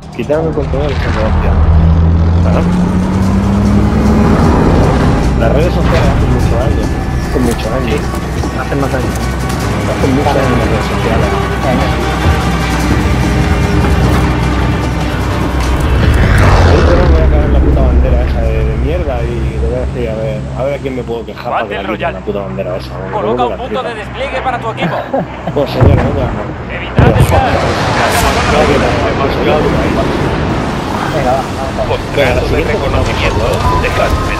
Quitaron el control de la hostia. ¿Ah? Las redes sociales hacen mucho daño. Hacen mucho daño. Sí, hacen más daño. Hacen mucho daño las redes sociales. Ahorita me voy a caer la puta bandera esa de mierda y le voy a decir a ver a quién me puedo quejar para que la quiten la puta bandera esa. Coloca un punto de despliegue para tu equipo. Pues señores, venga. Evitad el gas. Venga, va. Contrato de reconocimiento de clase.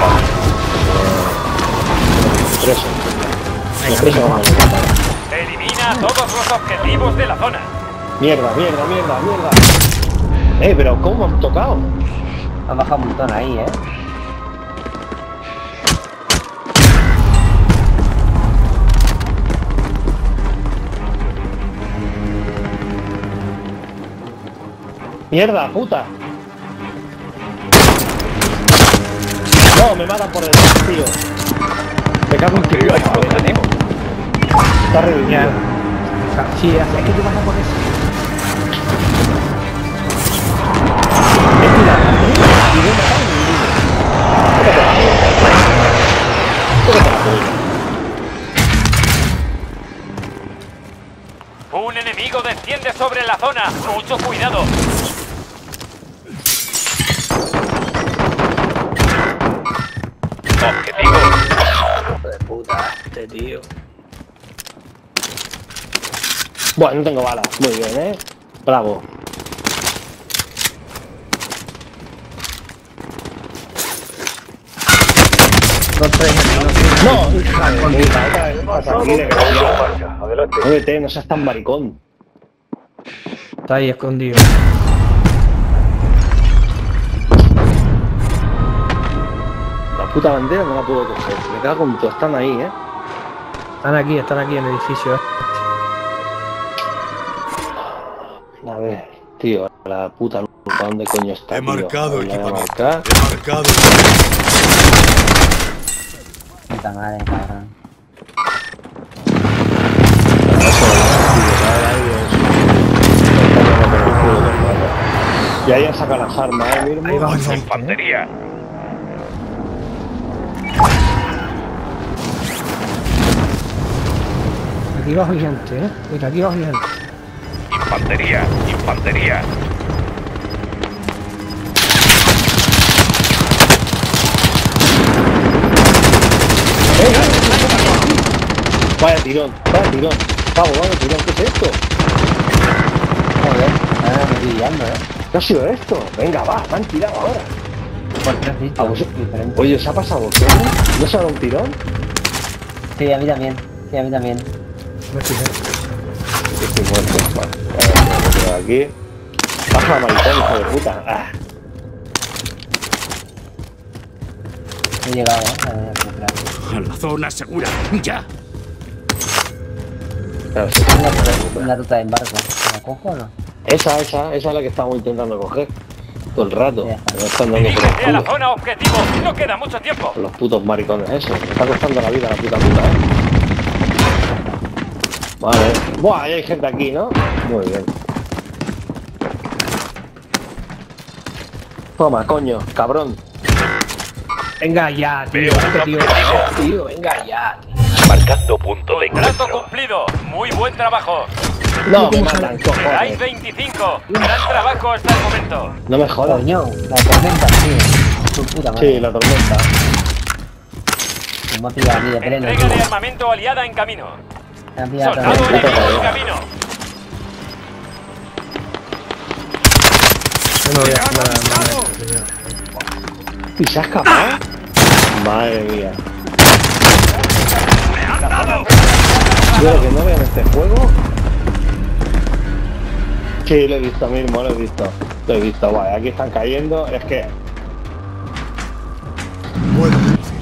Preso vamos a matar. Elimina todos los objetivos de la zona. Mierda. Pero ¿cómo han tocado? Ha bajado un montón ahí, Mierda, puta. No, me matan por detrás, tío. Me cago en tío. Está reviviendo. Sí, es que tú vas a por eso. Un enemigo desciende sobre la zona. Mucho cuidado. Objetivo. Hijo de puta, este tío. Bueno, no tengo balas. Muy bien, Bravo. No, hija de puta, Adelante. muévete, no seas tan maricón. Está ahí escondido. La puta bandera no la puedo coger. Me cago en todo, están ahí, Están aquí en el edificio. A ver, tío, la puta lupa, ¿dónde coño está? He marcado tío? equipamiento. Marcar. He marcado. Puta madre, cabrón. Y ahí han sacado las armas, mismo. Ahí va. Infantería. Aquí va gente, Mira, aquí va gente. Infantería. Vaya tirón. Pavo, vaya tirón, ¿qué es esto? Joder, ahora me estoy guiando, ¿Qué ha sido esto? Venga, va, me han tirado ahora. Por tres A sitios vos- diferentes. Oye, ¿os ha pasado a vosotros? ¿No se ha dado un tirón? Sí, a mí también. Estoy muerto. Vale, voy a tirar aquí. Baja, maricón, hijo de puta. Ah. He llegado, a ver, recuperar. A la zona segura. Ya. Claro, sí. Una ruta de embarco. ¿La cojo o no? Esa es la que estamos intentando coger. Todo el rato. Ya está. Me están dando por el Dirígete a la culo. zona objetivo. No queda mucho tiempo. Los putos maricones esos. Me está costando la vida la puta. Vale. Buah, ahí hay gente aquí, ¿no? Muy bien. Toma, coño, cabrón. Venga ya, tío. Veo un objetivo. Tío, venga ya. Marcando punto de Contrato encuentro. cumplido. Muy buen trabajo. No, me matan, Quedáis cojones. 25. Gran trabajo hasta el momento. No me jodas. Coño, la tormenta, tío. Tu puta madre. Sí, la tormenta. Me ha pillado a mí de pleno. Entrega de armamento aliada en camino. Me ha pillado Soldado también. enemigo en camino. Yo no voy a hacer nada. ¿Y se ha escapado? Madre mía. Yo lo que no veo en este juego. Sí, lo he visto mismo, lo he visto. Vale, aquí están cayendo. Es que. Puedo.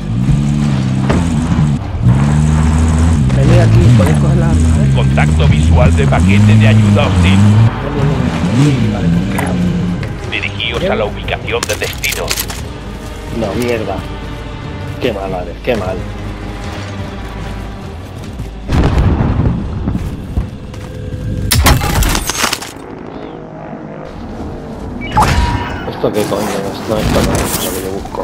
Venid aquí, podéis coger las armas, Contacto visual de paquete de ayuda hostil. Vale, Dirigíos a la ubicación de destino. No, mierda. Qué mal, Alex, qué mal. ¿Esto qué coño es? No, esto no es lo que yo busco.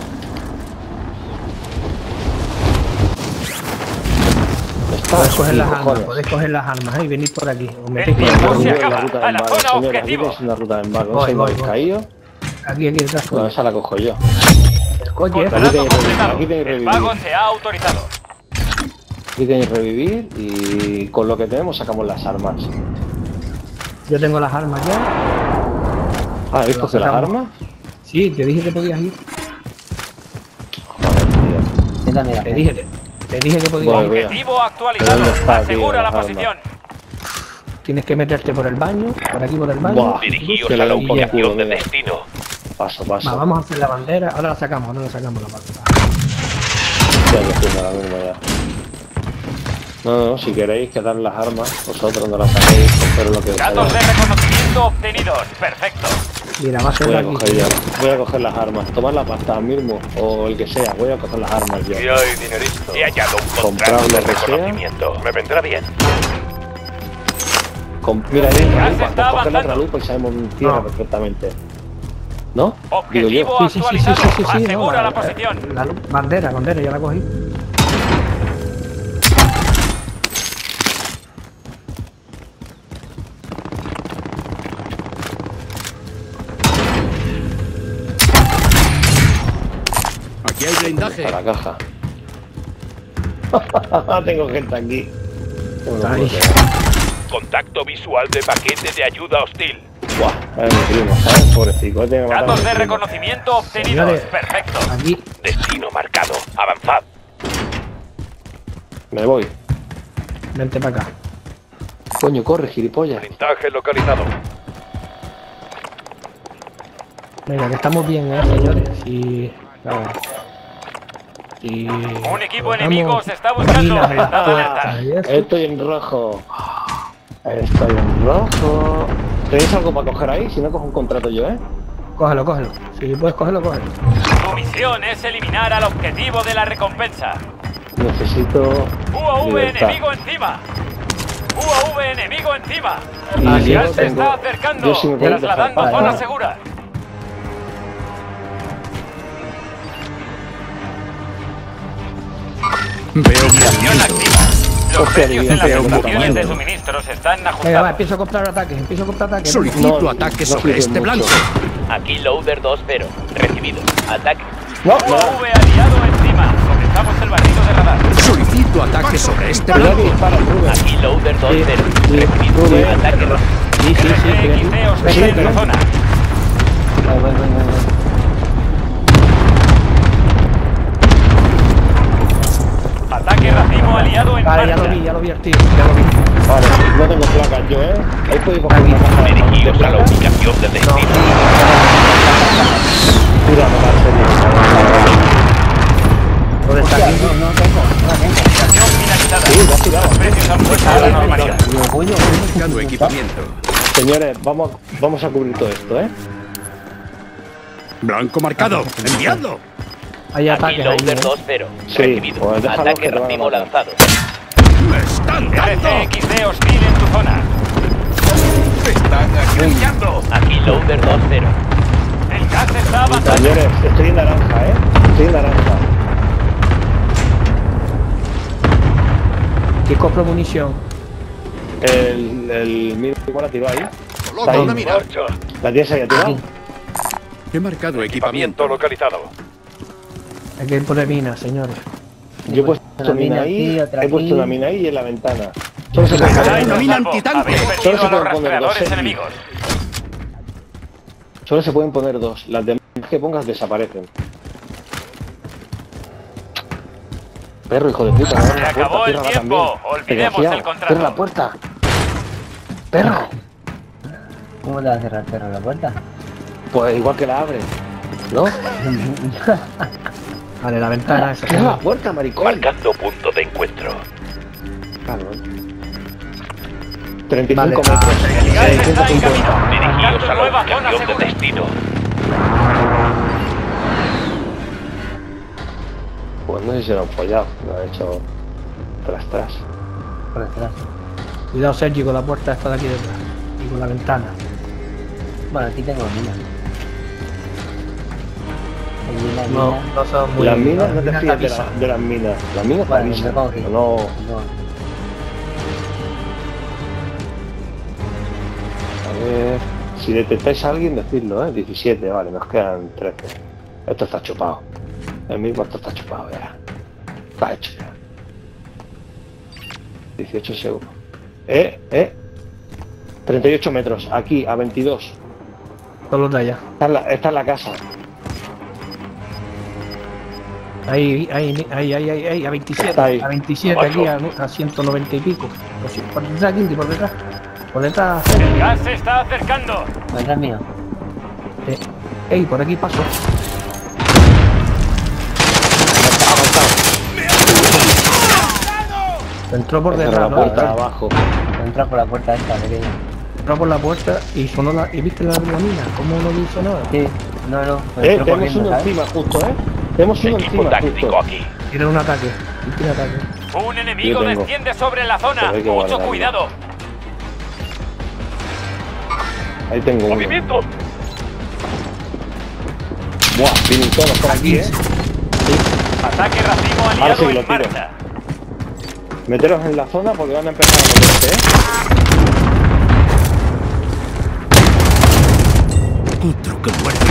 Podéis coger las armas, cojones. podéis coger las armas y venir por aquí. Os El metéis por tiempo aquí. se La acaba. ruta A del la mago, zona señores, aquí objetivo. tenéis una ruta del mago. Voy, ¿No sé voy, habéis voy. caído? Aquí detrás. No, esa la cojo yo. Coche, Aquí Contrato tenéis completado. aquí tenéis El revivir. pago se ha autorizado. Aquí tenéis revivir y con lo que tenemos sacamos las armas. yo tengo las armas ya. Ah, ¿habéis cogido las sacamos. armas? Sí, te dije que podías ir. Joder, tío. Mira, mira. Te dije que podías Voy, ir. voy. Objetivo actualizado. ¿Dónde está, tío, Asegura la las armas? posición. Tienes que meterte por el baño, por aquí por el baño. Buah. Dirigíos Que a le la den por ubicación culo, de mira. destino. Paso, Va, paso. vamos a hacer la bandera. Ahora la sacamos la bandera. Ya lo estoy ahora mismo ya. No, si queréis quedar las armas, vosotros no las saquéis, coger lo que os Datos de haga. reconocimiento obtenidos. Perfecto. Mira, va a ser Voy a aquí. coger ya. Voy a coger las armas. Tomad la pasta mismo, o el que sea. Voy a coger las armas yo. Y hay dinerito. He hallado un Comprar contrato de lo que sea. reconocimiento. Me vendrá bien. Mira, hay Ya otra se lupa. está Pues coger la otra avanzando. lupa y sabemos tierra No. perfectamente. ¿No? Digo yo. Objetivo actualizado. no, Asegura la posición. Bandera, ya la cogí. Aquí hay blindaje. Para la caja. Tengo gente aquí. No me lo puedo Ahí. creer. Contacto visual de paquete de ayuda hostil. Buah, es mi primo, ¿sabes? Pobrecito, tiene que matar a Datos mi de primo. reconocimiento obtenidos. Señores. Perfecto. Aquí, Destino marcado. Avanzad. Me voy. vente para acá. Coño, corre, gilipollas. Blindaje localizado. Venga, que estamos bien, señores. Y. Y. Un equipo colocamos enemigo se está buscando. minas en las Dad alerta. puertas y eso. Estoy en rojo. Estoy en rojo. ¿Tenéis algo para coger ahí? Si no, cojo un contrato yo, ¿eh? Cógelo. Si puedes cogerlo. Tu misión es eliminar al objetivo de la recompensa. Necesito UAV libertad. enemigo encima. UAV enemigo encima. Y Asial yo se tengo- está acercando. yo sí me puedo Trasladando a dejar. zona Vale. segura. Veo Misión movimiento. activa. Los Hostia, precios en las veo estaciones de movimiento. suministros están Venga, va, ajustados. empiezo a comprar ataques. Solicito No, ataque no sobre sirve este mucho. blanco. Aquí Loader 2-0. Recibido. Ataque. No, UAV aliado encima. Comenzamos el barrido de radar. Solicito ataque sobre este cuidado que blanco. dispara, Rubén. Aquí Loader 2-0. Sí, Recibido. Rubén. Ataque. Sí, RCXD hostil en tu zona. Voy. Ataque racimo aliado en Vale, marcha. ya lo vi, el tío. Ya lo vi. Vale, no tengo placas yo, ¿eh? Ahí puedo coger una caja de Dirigidos a la placas. ubicación de destino. Tira, me parece ¿Dónde está aquí? Misión finalizada. Sí, lo has tirado. Los precios han vuelto a la normalidad. Marcado equipamiento. Señores, vamos a cubrir todo esto, ¿eh? Blanco marcado. Enviando. Hay Aquí ataques ahí. Loader 2-0. Sí, Recibido. pues déjalo Ataque que te van a racimo matar. lanzado. Me están dando. RCXD hostil en tu zona. Me están acribillando. Aquí Loader 2-0. El gas está avanzando. Señores, estoy en naranja, ¿eh? Estoy en naranja. Que compro munición. El mira igual ha tirado ahí. Está ahí. una mira. ¿La tienes ahí a tirar? He marcado Equipamiento equipamiento. localizado. Hay que poner minas, señores. Yo he puesto Una mina mina ahí, aquí, otra he puesto aquí. una mina ahí y en la ventana. Solo se puede Una poner, mina Salvo. antitanque. Habéis Solo vencido se a los pueden poner dos, rastreadores ¿eh? enemigos. solo se pueden poner dos. Las demás que pongas desaparecen. Perro, hijo de puta, no abras la acabó puerta, el ciérrala tiempo. también. Olvidemos Desgraciado, el contrato. Cierra la puerta. Perro. ¿Cómo te va a cerrar el perro la puerta? Pues igual que la abre, ¿no? Vale, la ventana esa. Cierra la puerta, maricón. Marcando punto de encuentro. Claro. 35 Vale. metros. El gas está en camino. Dirigidos Marcando a la nueva zona ubicación de segura. destino. Pues no sé si se lo han follado, lo ha hecho tras. Por detrás. Cuidado, Sergi, con la puerta esta de aquí detrás. Y con la ventana. Bueno, aquí tengo mina. No, no son muy... Las minas, no te minas fíes tapizadas. de las minas. Las minas te Vale, avisan, me coge. pero no... A ver... Si detectáis a alguien, decidlo, 17, vale, nos quedan 13. Esto está chupado. El mismo esto está chupado, ya. Está hecho ya. 18 segundos. 38 metros, aquí, a 22. Solo de allá. Esta es la casa. Ahí, a 27. Está ahí. A 27, aquí a 190 y pico. Por detrás, Quinti, por detrás. Por detrás. El gas se está acercando. Detrás mío. Ey, por aquí paso. Entró por Cierra detrás, la ¿no? puerta de abajo. Entra por la puerta esta pequeña. Entró por la puerta y sonó la... ¿Y viste la mina? ¿Cómo no dice nada? Sí, no. Tenemos Entró corriendo, uno ¿sabes? encima justo, Tenemos uno Equipo encima táctico justo. aquí. Tiene un ataque. Tiene ataque. Un enemigo Yo tengo. desciende sobre la zona. Pero hay que Mucho guardarlo. cuidado. Ahí tengo uno. ¡Movimiento! Buah, vienen todos por aquí, Ataque racimo Ahora aliado sí que lo en tiro. marcha. Meteros en la zona porque van a empezar a meterse, Otro que muerde.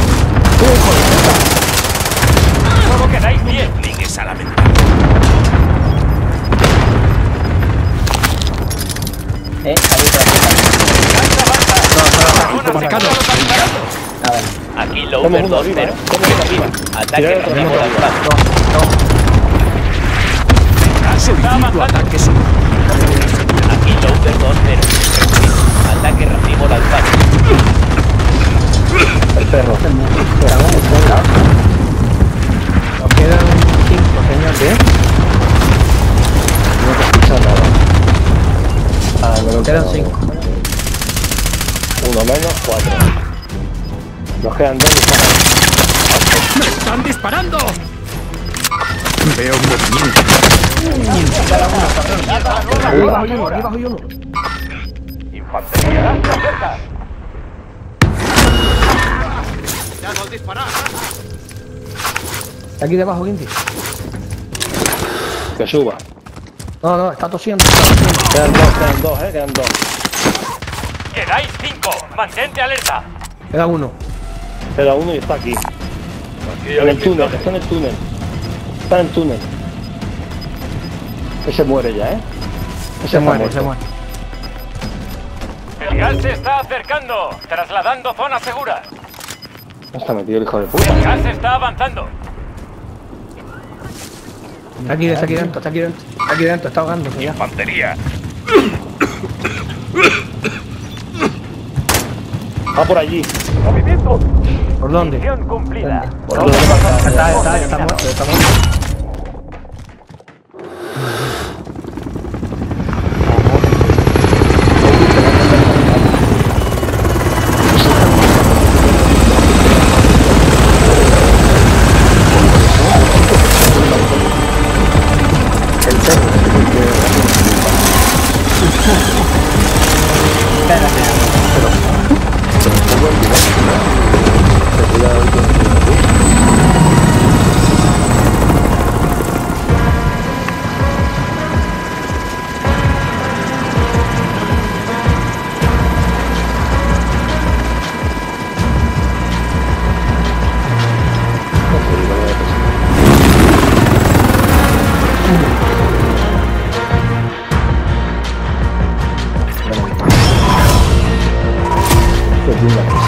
Solo quedáis 10. Obligues a lamentar. Ahí otra Gas avanza. marcado. Ah, vale. Aquí Tenemos Lover uno arriba, 2-0. Tenemos uno arriba. Ataque Tirad otro racimo arriba. al paso. Gas está avanzando. Ataque sur. Aquí Lover 2-0. Ataque racimo al paso. El perro. Nos quedan 5, señor. No te escucha nada. Ah, no, Nos quedan 5. Uno menos, 4. Nos quedan 2 y están ¡Me están disparando! Veo movimiento. Aquí abajo hay uno. Infantería. Gas se acerca. Aquí debajo, Quinti. que suba. No, está tosiendo. Quedan dos, quedan 2. Quedáis 5. Mantente alerta. Queda uno. Queda uno y está aquí. En el túnel, está en el túnel. Está en el túnel. Ese muere ya, Ese Se muere, muerto. se muere. El gas se está acercando. Trasladando zona segura. ¿Dónde está metido el hijo de puta? El gas está avanzando. Está aquí dentro, está ahogándose ya. Infantería. Va por allí. Movimiento. ¿Por dónde? Misión cumplida. Por donde pasa. Está muerto. Qué linda.